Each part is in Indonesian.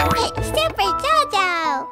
Super Jojo.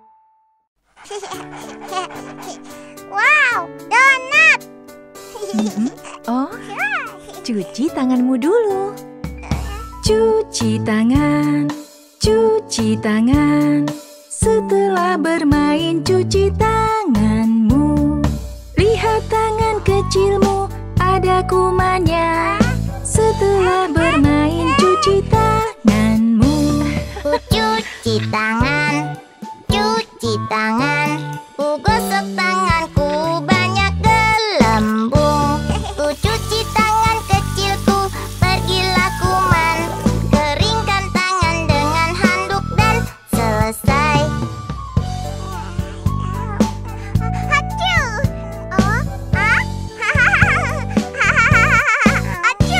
Wow, donat. Oh, cuci tanganmu dulu. Cuci tangan, cuci tangan. Setelah bermain, cuci tanganmu. Lihat tangan kecilmu, ada kumannya. Setelah bermain, cuci tanganmu. Ku cuci tangan, cuci tangan. Ku gosok tanganku, banyak gelembung. Ku cuci tangan kecilku, pergilah kuman. Keringkan tangan dengan handuk dan selesai. Hacu! Oh, ah? Hacu!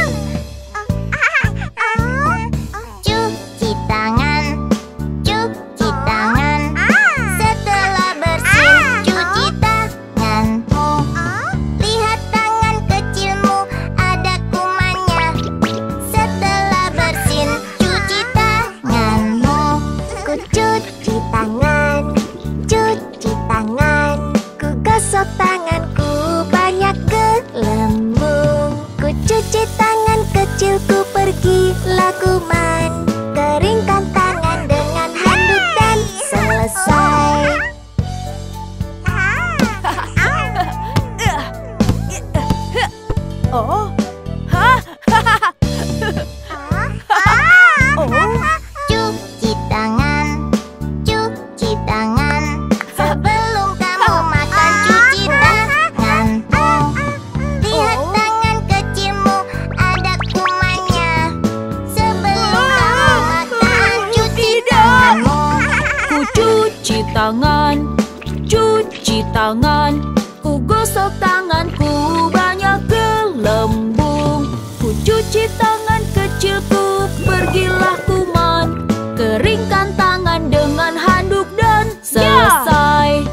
Cuci tangan, cuci tangan. Setelah bersih, cuci tanganmu. Lihat tangan kecilmu, ada kumannya. Setelah bersin, cuci tanganmu. Ku cuci tangan, cuci tangan. Ku gosok tanganku, banyak gelembung. Ku cuci tangan kecilku, pergilah kuman. Keringkan tangan dengan handuk dan selesai. Oh, hah? Cuci tangan, cuci tangan. Sebelum kamu makan, cuci tanganmu. Lihat tangan kecilmu, ada kumannya. Sebelum kamu makan, cuci tanganmu. Ku cuci tangan, cuci tangan. Ku gosok tanganku, banyak gelembung. Ku cuci tangan kecilku, pergilah kuman. Keringkan tangan dengan handuk dan selesai.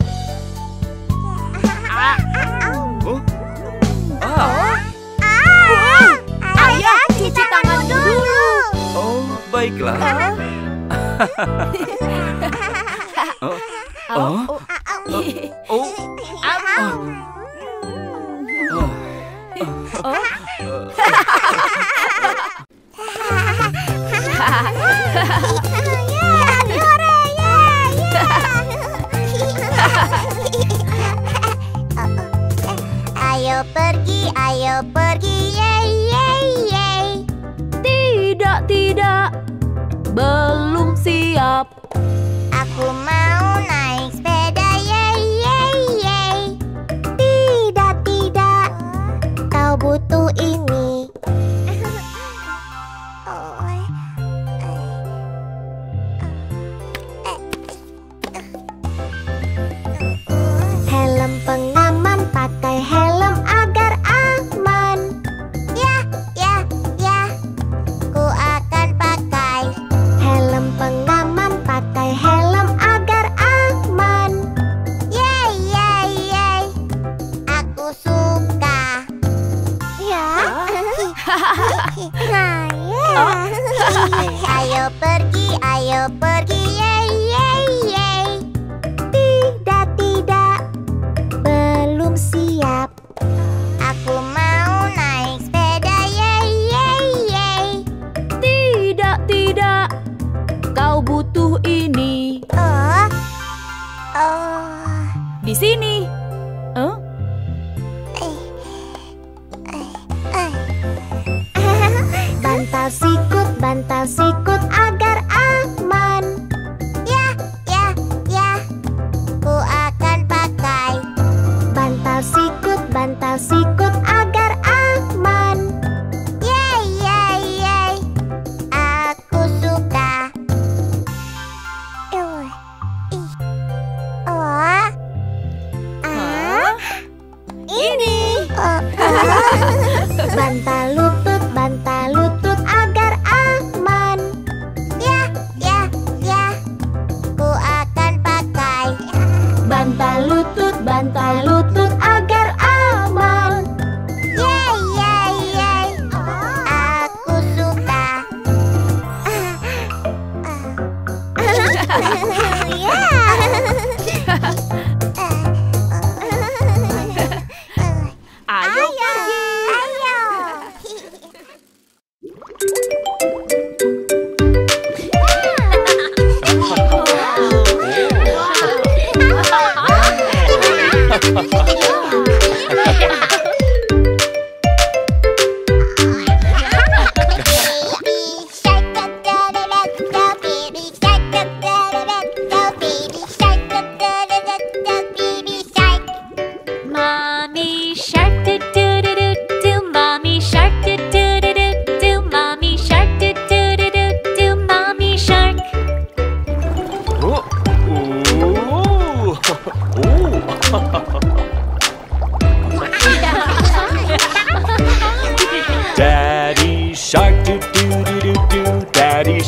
Ayah, cuci tangan dulu. Oh, baiklah. Ayo pergi, yey, yey, yey. Tidak, tidak, belum siap. Aku mau naik sepeda, yey, yey, yey. Tidak, tidak, kau butuh ini. Helm pengaman, pakai helm agar aman. Ya, ya, ya, ku akan pakai helm pengaman, pakai helm agar aman. Yey, yey, yey, aku suka. Ya. Ayo pergi, yey, yey, yey. Tidak, tidak, belum siap. Aku mau naik sepeda, yey, yey, yey. Tidak, tidak, kau butuh ini. Di sini. Bantal sikut agar aman.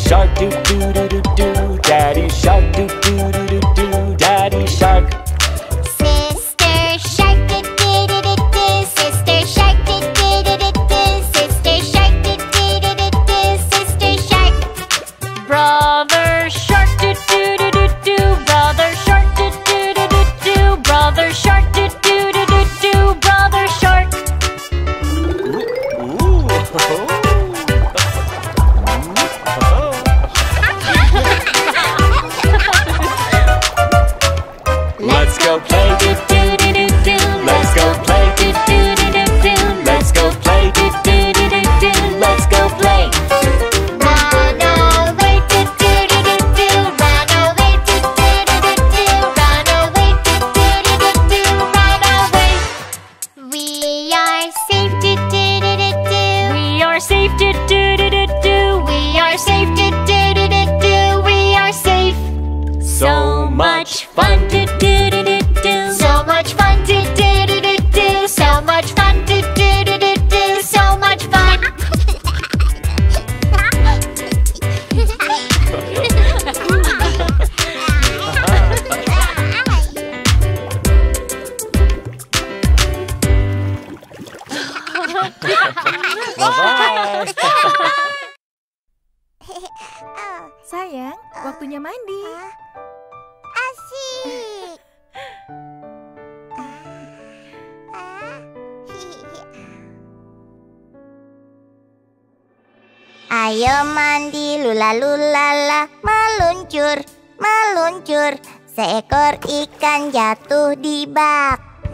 shark, do do do do do. Daddy shark, do do do do do. Daddy shark. Sister shark, do do do do do. Sister shark, do do do do do. Sister shark, do do do do do. Sister shark. Brother shark, do do do do do. Brother shark, do do do do do. Brother shark, do do do do do. Brother shark. Let's go play, do do do do do. Let's go play, do do do do do. Let's go play, do do do do do. Let's go play. Run away, do do do do do. Run away, do do do do do. Run away, do do do do do. Run away. We are safe, do do do do do. We are safe, do do do do do. We are safe, do do do do do. We are safe. So much fun, do do do do do. So much fun, do do do do do. So much fun, do do do do do. So much fun. Bye-bye. Sayang, waktunya mandi. Asik. Ayo mandi lula lulala, meluncur, meluncur. Seekor ikan jatuh di bak.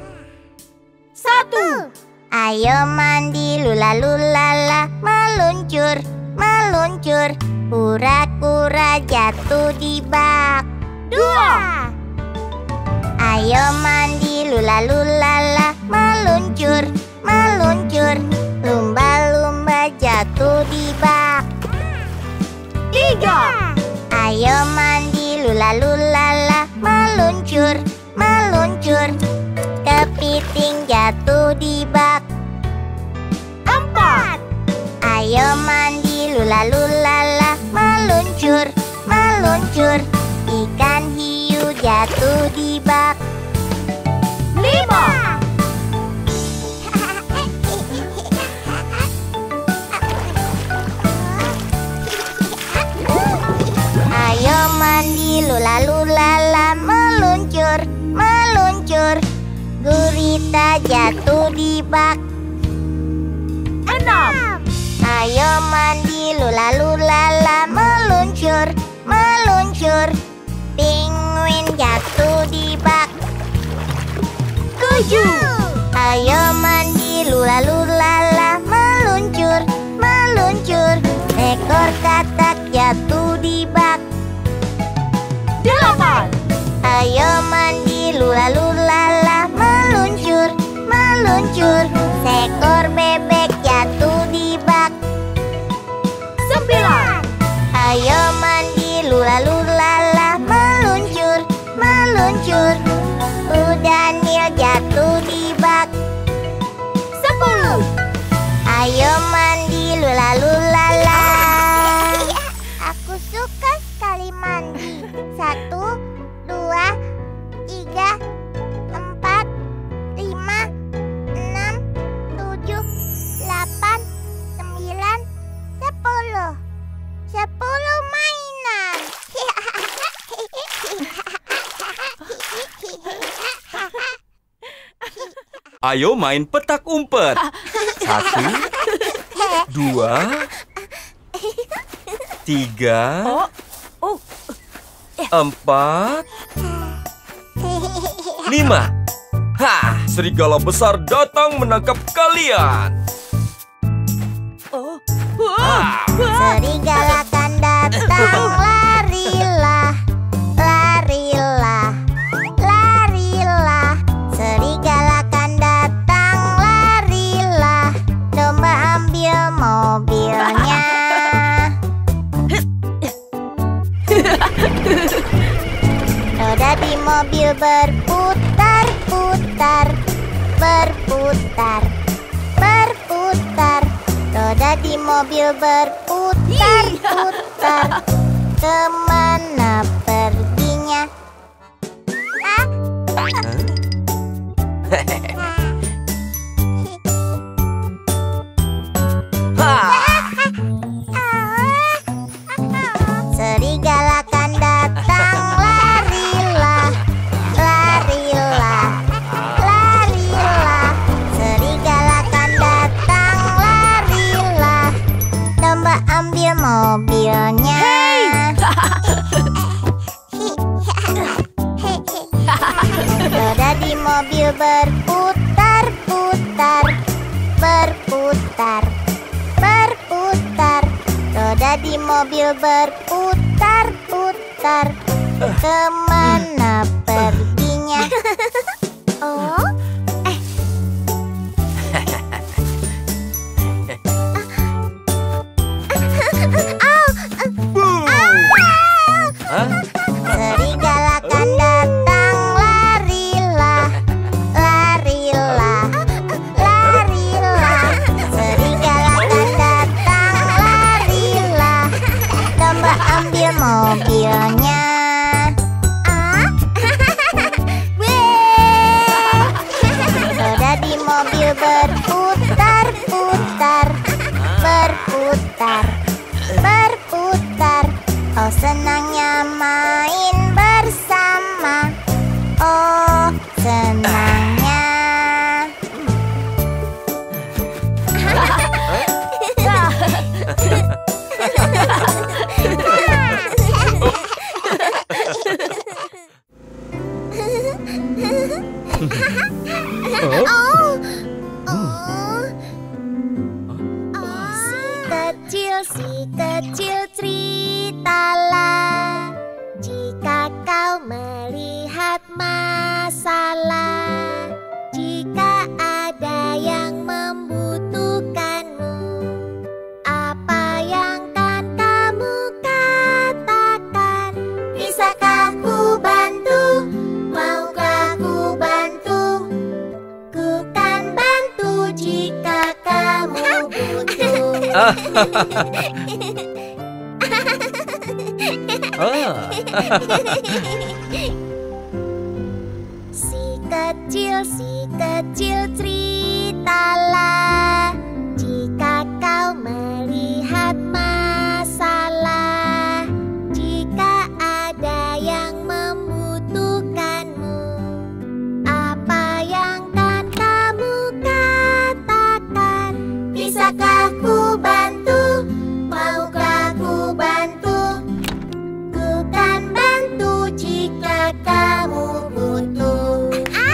1. Ayo mandi lula lulala, meluncur, meluncur. Kura-kura jatuh di bak. 2. Ayo mandi lula lulala, meluncur, meluncur. Lumba-lumba jatuh di bak. 3. Ayo mandi lula lulala, meluncur, meluncur. Kepiting jatuh di bak. 4. Ayo mandi lula lulala, meluncur, meluncur. Ikan hiu jatuh di bak. 5. Ayo mandi lula lulala, meluncur, meluncur. Gurita jatuh di bak. 6. Ayo mandi lula lulala, meluncur, meluncur. Penguin jatuh di bak. 7. Ayo mandi lula lulala, meluncur, meluncur. Ekor katak jatuh di bak. 8. Ayo mandi lula lulala, meluncur, meluncur. Seekor bebek jatuh di bak. 9. Ayo mandi lula lulala, meluncur, meluncur. Kuda Nil jatuh di bak. 10. Ayo mandi lula lulala. Aku suka sekali mandi. 1, 2, 3, 4, 5, 6, 7, 8, 9, 10. 10 mainan. Ayo main petak umpet. 1, 2, 3, Oh. 4, 5. Hah, serigala besar datang menangkap kalian. Oh. Ah. Serigala kan datang, larilah, larilah, larilah. Serigala kan datang, larilah. Domba ambil mobilnya. Roda di mobil berputar-putar, berputar, berputar. Roda di mobil berputar-putar. berputar. Kemana perginya? Serigala akan datang, larilah, larilah, larilah. Serigala akan datang, larilah. Domba ambil mobilnya. Roda di mobil berputar-putar, berputar, berputar. Roda di mobil berputar-putar. Kemana perginya? Oh, serigala akan datang, larilah, larilah, larilah. Serigala akan datang, larilah. Domba ambil mobilnya. Roda di mobil berputar-putar, berputar, berputar. Oh, senangnya main bersama. Oh, senangnya. Si kecil ceritalah, jika kau melihat masalah, jika ada yang membutuhkanmu, apa yang kan kamu katakan? Bisakah ku bantu? Maukah ku bantu? Ku kan bantu jika kamu butuh. Si kecil ceritalah, jika kau melihat masalah, jika ada yang membutuhkanmu, apa yang kan kamu katakan? Bisakah ku bantu? Maukah ku bantu? Ku kan bantu jika kamu butuh.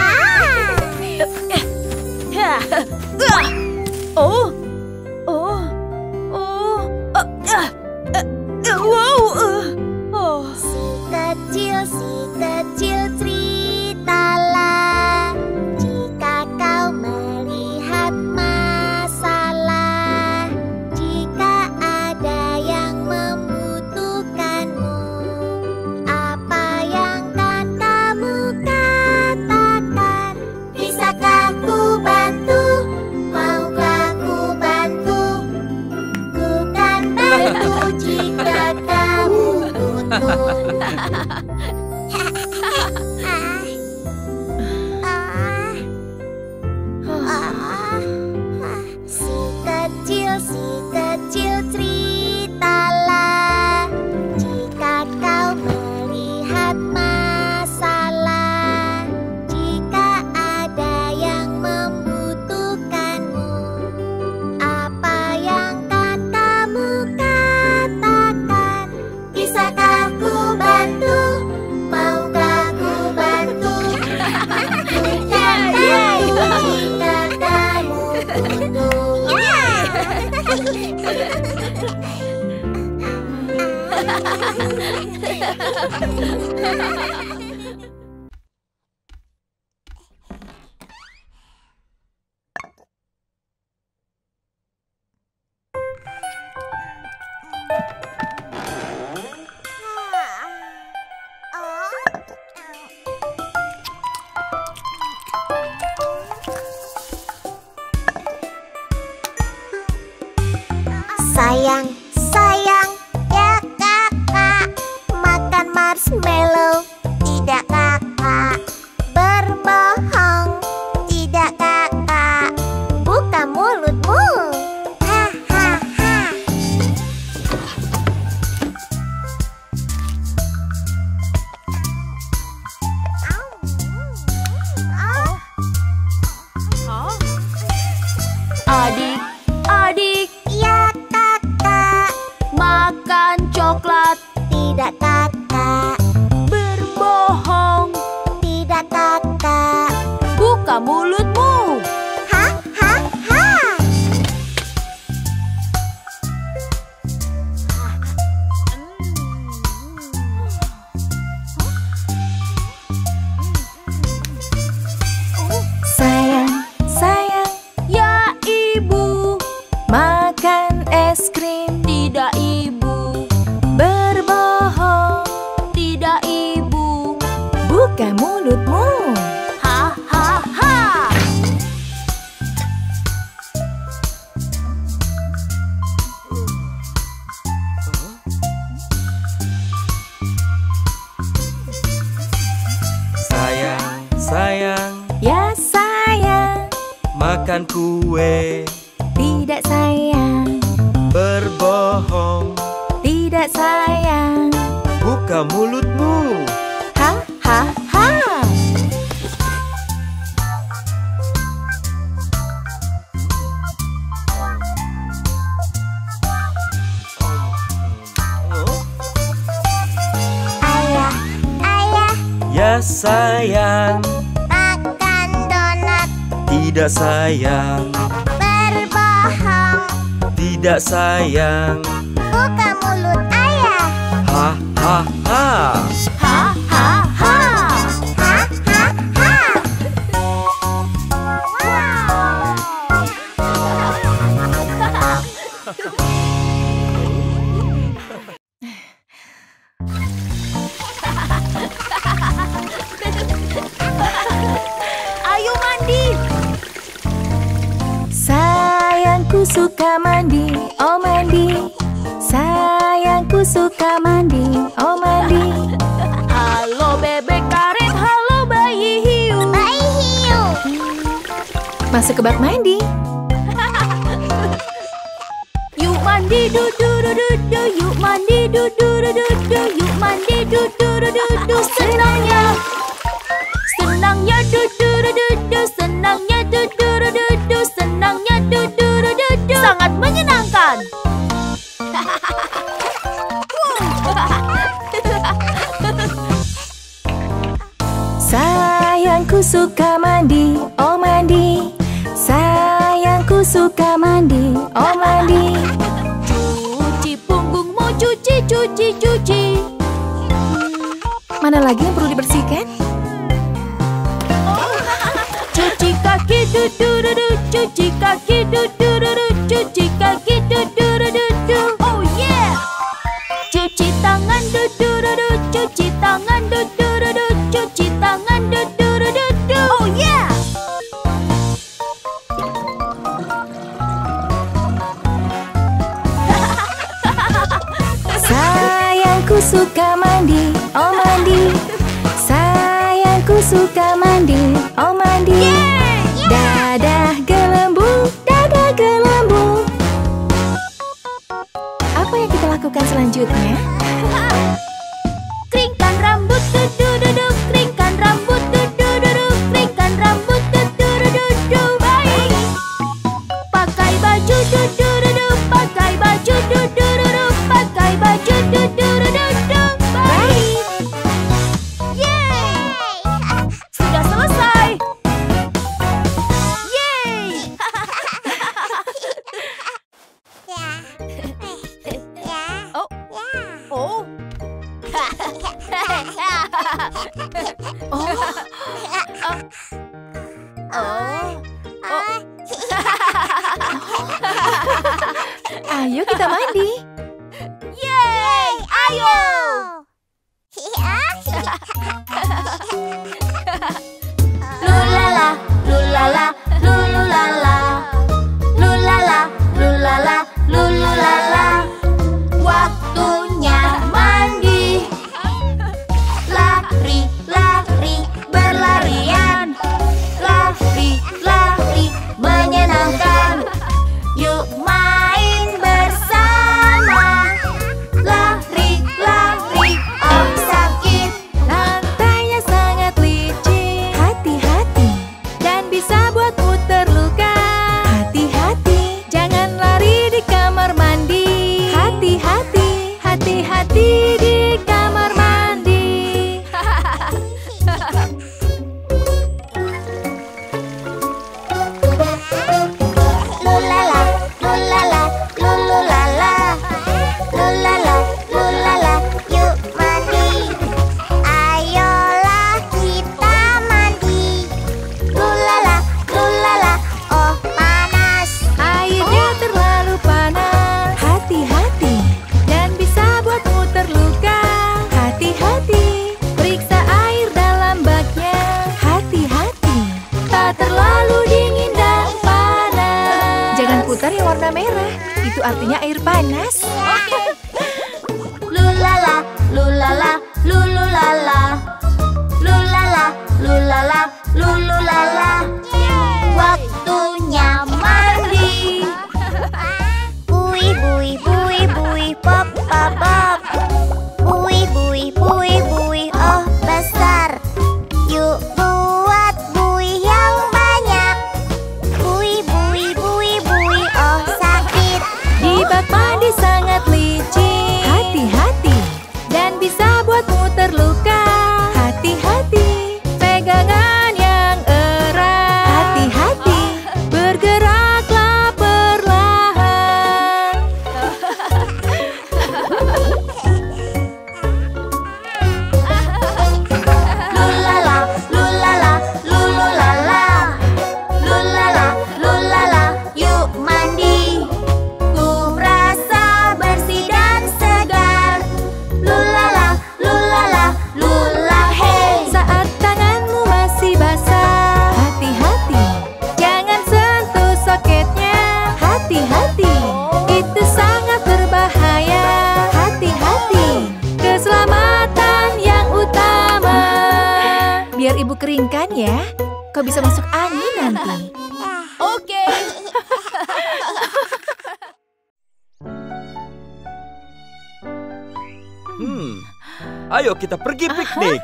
Oh, oh, oh, wow, Si kecil ceritalah, jika kau melihat masalah, jika ada yang membutuhkanmu, apa yang kan kamu katakan? Bisakah ku bantu? Maukah ku bantu? Ku kan bantu jika kamu butuh. Si kecil ceritalah, jika kau melihat masalah, jika ada yang membutuhkanmu, apa yang kan kamu katakan? Bisakah ku bantu? Maukah ku bantu? Ku kan bantu jika kamu butuh. Sayang, sayang, ya kan? makan coklat. Tidak kakak, Berbohong, tidak kakak. buka mulutmu. Ha ha ha. Sayang, sayang, ya ibu, makan es krim. Tidak ibu, berbohong. Tidak ibu, buka mulutmu. Ha ha ha. Sayang, sayang, Ya sayang, makan kue. tidak sayang, Berbohong, tidak sayang. buka mulutmu. Ha ha ha. Ayah, ayah, Ya sayang, makan donat. tidak sayang, Berbohong, tidak sayang. buka mulut ayah. Ha ha ha. Ha ha ha. Ha ha ha. Wow. Ayo mandi. Sayangku suka mandi, oh mandi. Sayangku suka mandi, oh mandi. Halo bebek karet, halo bayi hiu. Bayi hiu. Masuk ke bak mandi. Yuk mandi du du du du du, yuk mandi du du du du du, yuk mandi du du du du du. Senangnya, senangnya du du du du du, senangnya du du du du du, senangnya du du du du du. Sangat menyenangkan. Sayangku suka mandi, oh mandi. Sayangku suka mandi, oh mandi. Cuci punggungmu, cuci, cuci, cuci. Mana lagi yang perlu dibersihkan? Cuci kaki, du du du du. Cuci kaki, du du du du. Cuci kaki, du du du du du. Oh yeah. Cuci tangan, du du du du. Cuci tangan, du du du du. Cuci tangan, du du du du du. Oh yeah. Sayangku suka mandi, oh mandi. Sayangku suka mandi, oh mandi. Dadah gelembu, dadah gelembu. Apa yang kita lakukan selanjutnya? Keringkan rambut, du du du du. Keringkan rambut, du du du du. Keringkan rambut, du du du du du. Baik. Pakai baju, du du du du. Pakai baju, du du du du. Pakai baju, du du du du du. Baik. Yeay. Sudah selesai. Yeay. Ya. Ya. Oh. Ya. Oh. Oh. Ayo kita mandi. Yeay, ayo. Lulala, lulala, lululala. Lulala, lulala, lululala. Waktunya mandi. Lari, lari, berlarian. Lari, lari, menyenangkan. Yuk main bersama. Lari, lari, oh sakit. Lantainya sangat licin. Hati-hati di kamar mandi. Lulala, lulala, lululala. Lulala, lulala, yuk mandi. Ayolah kita mandi. Lulala, lulala, oh panas. Airnya terlalu panas. Hati-hati, dan bisa buatmu terluka. Hati-hati, periksa air dalam baknya. Hati-hati, tak terlalu dingin dan panas. Jangan putar yang warna merah, itu artinya air panas. Lulala, lulala, lululala. Lulala, lulala, lululala. Waktunya mandi. Bui, bui, bui, bui, pop, pop, pop. Bui, bui, bui, bui, oh besar. Yuk buat bui yang banyak. Bui, bui, bui, bui, oh sakit. Di bak mandi sangat licin. Hati-hati, dan bisa buatmu terluka. Hati-hati, pegangan yang erat. Hati-hati, bergeraklah perlahan. Lulala, lulala, lululala. Lulala, lulala, yuk mandi. Ku merasa bersih dan segar. Lulala, lulala, lula hey. Saat tanganmu masih basah, hati-hati, jangan sentuh soketnya. Hati-hati, itu sangat berbahaya. Hati-hati, keselamatan yang utama. Biar ibu keringkan ya, kau bisa masuk angin nanti. Oke. Ayo kita pergi piknik.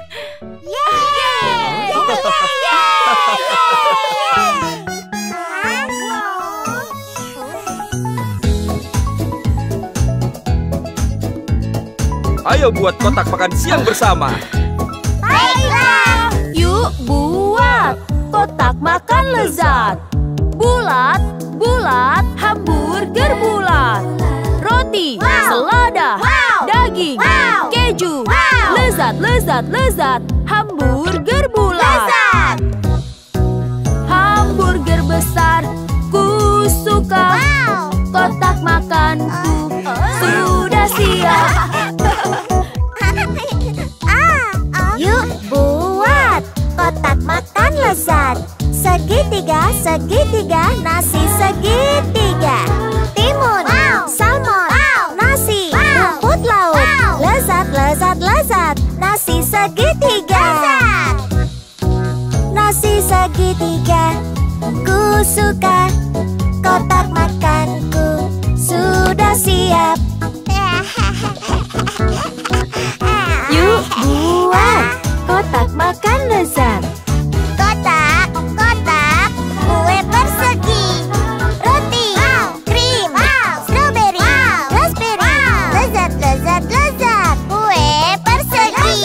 Ayo buat kotak makan siang bersama. Baiklah. Yuk buat kotak makan lezat. Bulat, bulat, hamburger bulat. Roti, selada, daging, keju. Lezat, lezat, lezat, hamburger bulat. Lezat. Hamburger besar, ku suka. Kotak makanku sudah siap. Yuk buat kotak makan lezat. Segitiga, segitiga, nasi segitiga. Timun, salmon, nasi, rumput laut. Lezat, lezat, lezat, nasi segitiga. Nasi segitiga, ku suka. Kotak makanku sudah siap. Yuk buat kotak makan lezat. Kotak, kotak, kue persegi. Roti, krim, stroberi, raspberry. Lezat, lezat, lezat, kue persegi.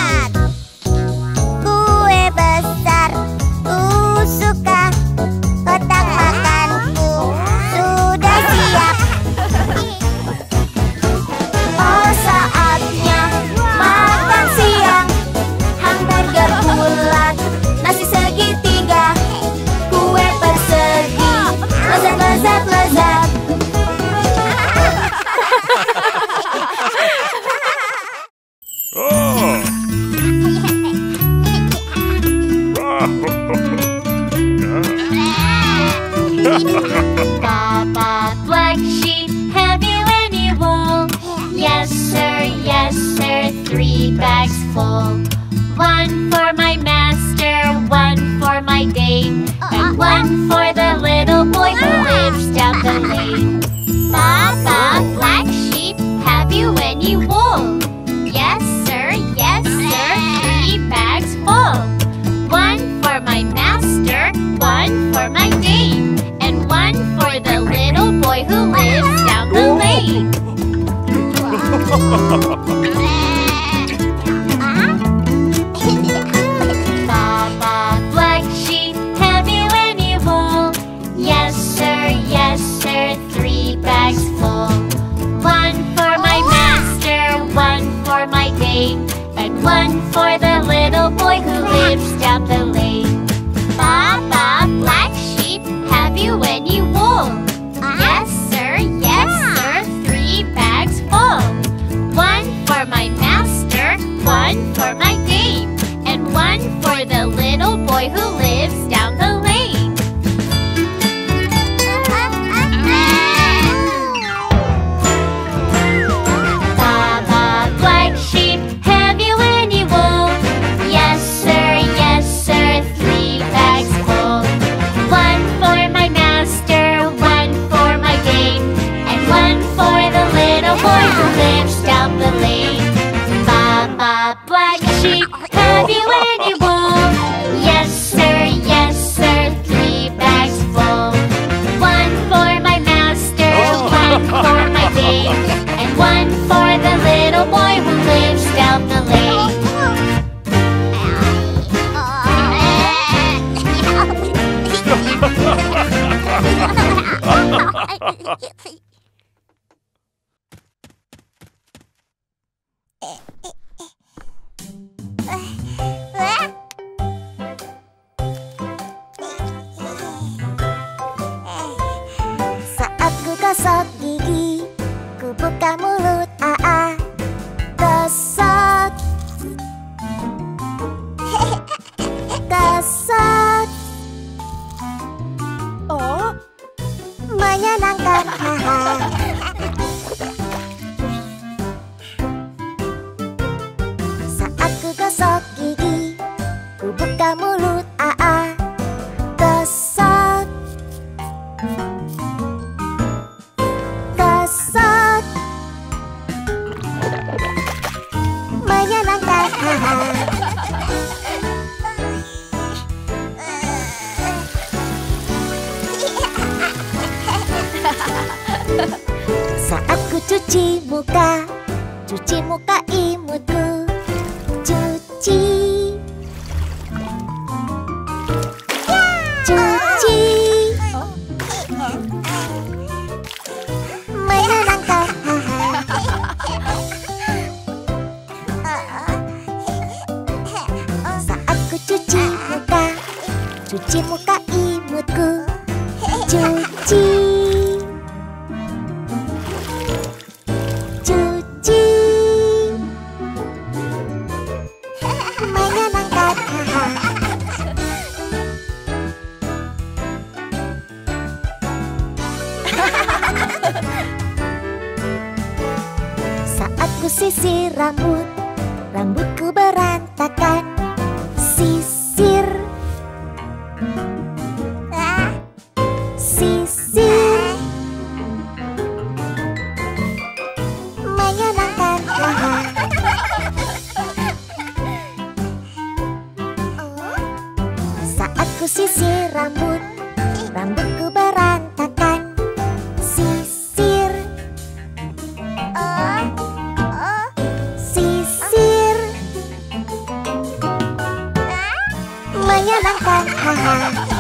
Kue besar, ku suka. Kotak makanku sudah siap. Oh saatnya makan siang. Hamburger bulat, nasi segitiga, kue persegi. Lezat, lezat, lezat. Papa Black Sheep, have you any wool? Yes sir, 3 bags full. 1 for my master, 1 for my dame, and 1 for the little boy who lives down the lane. Papa Black Sheep, have you any wool? Yes sir, 3 bags full. 1 for my master, 1 for my dame, and 1 for the little boy who lives down the lane. Baba Black Sheep, have you any wool? Yes sir, 3 bags full. 1 for my master, 1 for my dame, and 1 for the little boy who lives down the lane. Baba Black Sheep, have you any wool? Yes sir, 3 bags full. 1 for my master, 1 for my dame, and 1 for the little boy who lives down the lane. Baba Black Sheep, have you any wool? Yes sir, 3 bags full. 1 for my master, 1 for my dame, and 1 for the little boy who lives down the lane. Baba Black Sheep, have you any wool? Yes sir, 3 bags full. 1 for my master, 1 for my dame, and 1 for the little boy who lives down the lane. Saat ku gosok gigi, ku buka mulut Aa. Gosok, gosok. Oh, menyenangkan. Haha. Saat ku gosok gigi, ku buka mulut Aa. Gosok, gosok. Menyenangkan. Haha. Saat ku cuci muka imutku. Cuci, cuci. Menyenangkan. Saat ku cuci muka imutku. Cuci, cuci. Menyenangkan. Saat ku sisir rambutku berantakan. Sisir, sisir. Menyenangkan. Saat ku sisir rambutku berantakan. Sisir, sisir. Menyenangkan. Haha.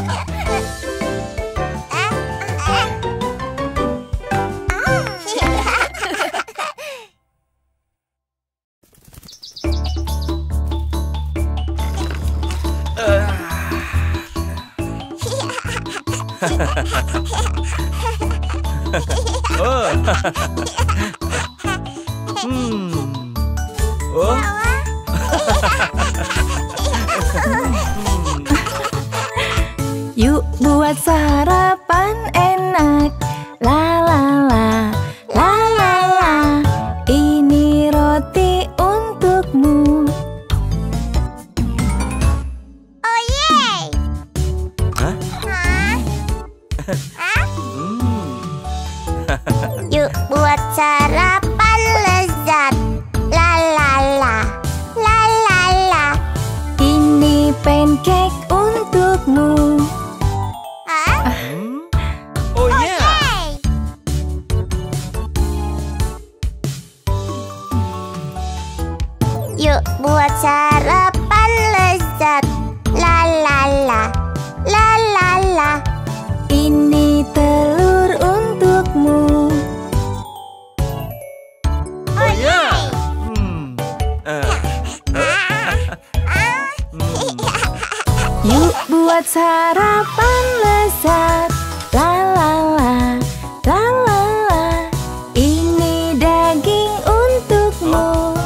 Yuk buat sarapan enak. La la la, la la la. Ini roti untukmu. Oh yeay. Hah? Yuk buat sarapan lezat. La la la, la la la. Ini pancake untukmu. Hah? Yuk buat sarapan lezat. La la la, la la la. Ini telur untukmu. Oh ya. Yuk buat sarapan lezat. La la la, la la la. Ini daging untukmu.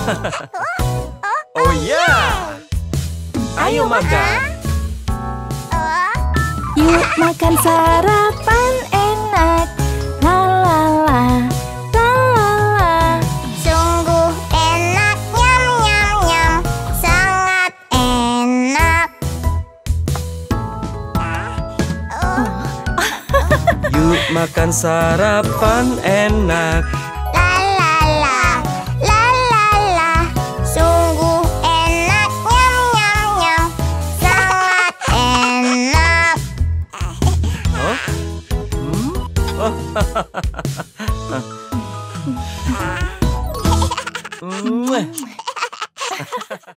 Oh ya. Ayo makan. Yuk makan sarapan enak. La la la, la la la. Sungguh enak, nyam nyam nyam. Sangat enak. Yuk makan sarapan enak.